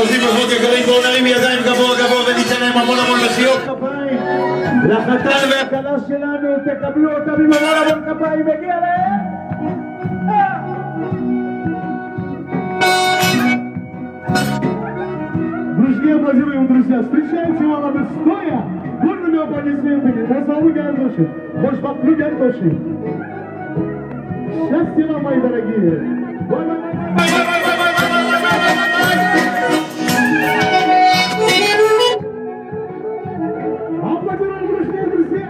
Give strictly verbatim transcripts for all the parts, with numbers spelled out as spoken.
עושים מחיאות יקרים, בואו נרים ידיים גבוה גבוה וניתן להם המון המון מחיאות כפיים. לחתן והכלה שלנו, תקבלו אותם עם המון המון כפיים, מגיע להם. Друзья, аплодируем, друзья. Встречайте молодых стоя. Бурными аплодисментами. Мосалу Гардоши. Башбаклу Гардоши. Счастья вам, мои дорогие. Аплодируем, друзья, друзья.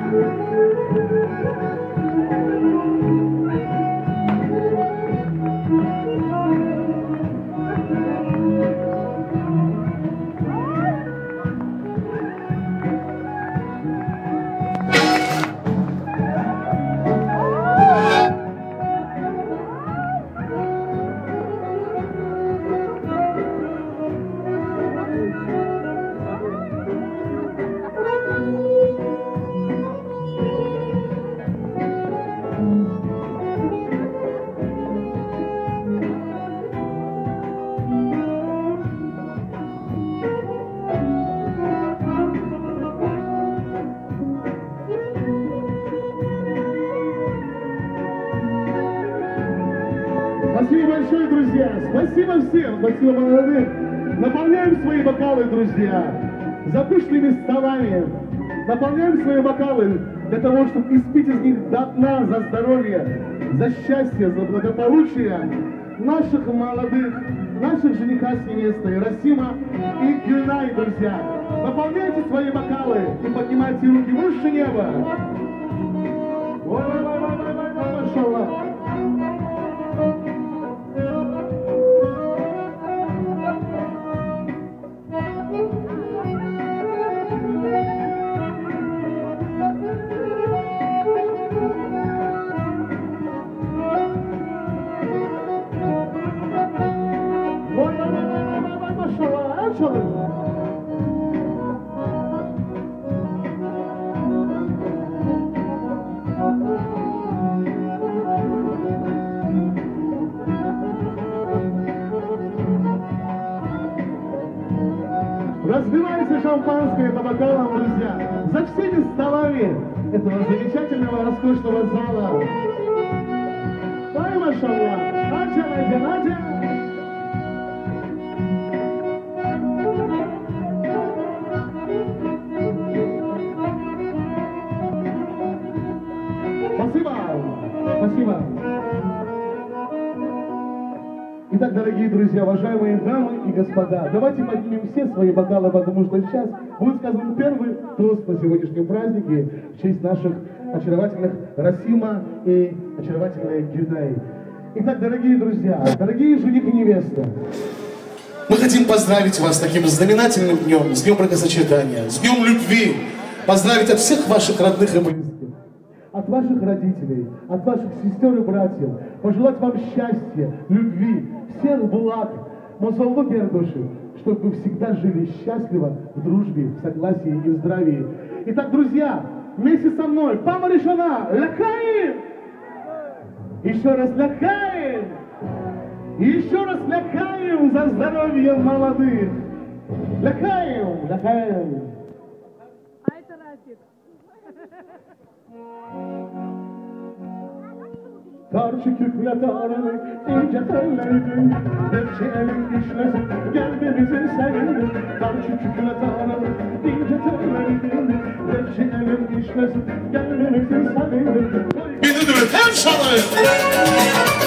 Спасибо большое, друзья! Спасибо всем! Спасибо молодым! Наполняем свои бокалы, друзья, за пышными столами. Наполняем свои бокалы для того, чтобы испить из них до дна за здоровье, за счастье, за благополучие наших молодых, наших жениха с невестой, Расима и Гюльнай, друзья. Наполняйте свои бокалы и поднимайте руки выше неба. Ой-ой-ой-ой-ой-ой, машаллах! Разливайте шампанское по бокалам, друзья, за всеми столами этого замечательного, роскошного зала. Ай, машаллах! Надя, Надя, Надя! Спасибо! Спасибо! Итак, дорогие друзья, уважаемые дамы и господа, давайте поднимем все свои бокалы, потому что сейчас будет сказан первый тост на сегодняшнем празднике в честь наших очаровательных Расима и очаровательной Гюльнай. Итак, дорогие друзья, дорогие жених и невеста, мы хотим поздравить вас с таким знаменательным днем, с днем бракосочетания, с днем любви, поздравить от всех ваших родных и близких, от ваших родителей, от ваших сестер и братьев, пожелать вам счастья, любви, всех благ, Мосалу Гардоши, чтобы вы всегда жили счастливо, в дружбе, в согласии и в здравии. Итак, друзья, вместе со мной, Пама Решана, Лякаим! Еще раз Лякаим! Еще раз Лякаим за здоровье молодых! Лякаим! Лякаим! А это Рафик. Karşı kükrete aranı ince telleydin, Defçi elin işlesin geldiğimizin sevindim. Karşı kükrete aranı ince telleydin, Defçi elin işlesin geldiğimizin sevindim. Bir de hem çalayım.